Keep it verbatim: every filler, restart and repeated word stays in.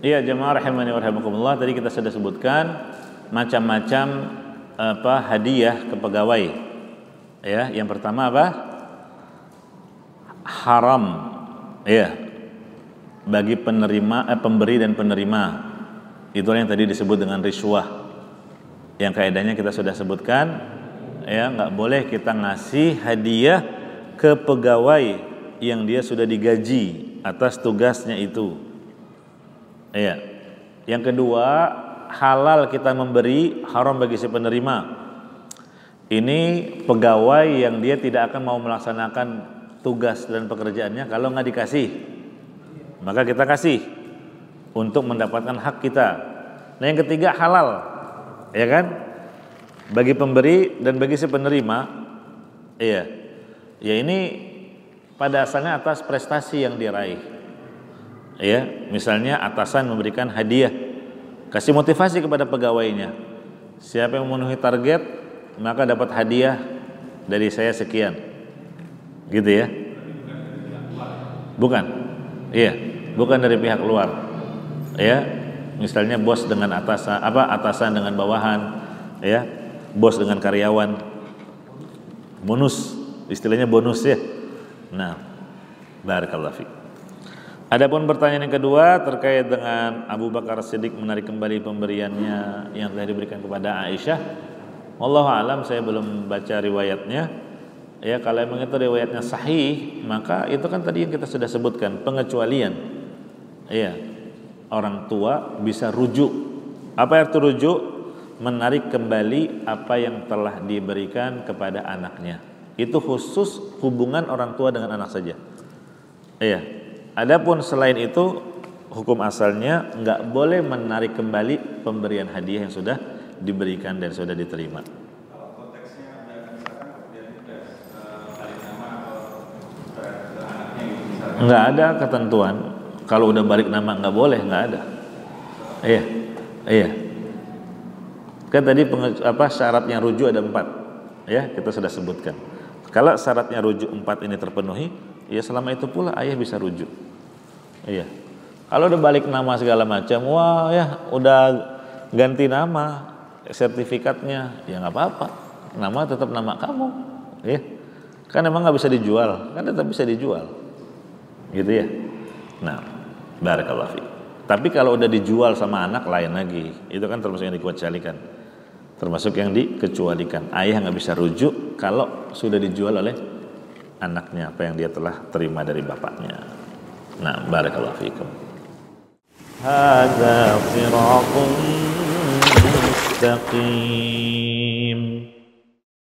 Iya, jemaah rahimani wa rahimakumullah, tadi kita sudah sebutkan macam-macam apa hadiah ke pegawai. Ya, yang pertama apa? Haram. Ya. Bagi penerima eh, pemberi dan penerima. Itulah yang tadi disebut dengan riswah. Yang kaidahnya kita sudah sebutkan, ya, enggak boleh kita ngasih hadiah ke pegawai yang dia sudah digaji atas tugasnya itu. Iya. Yang kedua, halal kita memberi, haram bagi si penerima. Ini pegawai yang dia tidak akan mau melaksanakan tugas dan pekerjaannya kalau nggak dikasih, maka kita kasih untuk mendapatkan hak kita. Nah, yang ketiga halal, ya kan? Bagi pemberi dan bagi si penerima. Iya. Ya, ini pada asalnya atas prestasi yang diraih. Ya, misalnya atasan memberikan hadiah, kasih motivasi kepada pegawainya. Siapa yang memenuhi target, maka dapat hadiah dari saya sekian. Gitu ya? Bukan. Iya, bukan dari pihak luar. Ya, misalnya bos dengan atasan, apa atasan dengan bawahan, ya, bos dengan karyawan. Bonus, istilahnya bonus ya. Nah, barakallahu fiik. Adapun pertanyaan yang kedua terkait dengan Abu Bakar Siddiq menarik kembali pemberiannya yang telah diberikan kepada Aisyah. Wallahu alam, saya belum baca riwayatnya. Ya, kalau memang itu riwayatnya sahih, maka itu kan tadi yang kita sudah sebutkan, pengecualian. Iya. Orang tua bisa rujuk. Apa arti rujuk? Menarik kembali apa yang telah diberikan kepada anaknya. Itu khusus hubungan orang tua dengan anak saja. Iya. Adapun selain itu, hukum asalnya nggak boleh menarik kembali pemberian hadiah yang sudah diberikan dan sudah diterima. Kalau konteksnya ada misalkan kemudian tugas balik nama atau ke anaknya gitu misalkan. Nggak ada ketentuan. Kalau udah balik nama nggak boleh, nggak ada. Iya, iya. Kan tadi penge, apa syaratnya rujuk ada empat, ya kita sudah sebutkan. Kalau syaratnya rujuk empat ini terpenuhi, ya selama itu pula ayah bisa rujuk. Iya. Kalau udah balik nama segala macam, wah ya udah ganti nama, sertifikatnya, ya nggak apa-apa. Nama tetap nama kamu, ya. Kan emang nggak bisa dijual, kan tetap bisa dijual, gitu ya. Nah, barakallahu fiik. Tapi kalau udah dijual sama anak lain lagi, itu kan termasuk yang dikecualikan, termasuk yang dikecualikan. Ayah nggak bisa rujuk kalau sudah dijual oleh anaknya apa yang dia telah terima dari bapaknya. Nah, barakallahu fiikum. Hadza siratun mustaqim.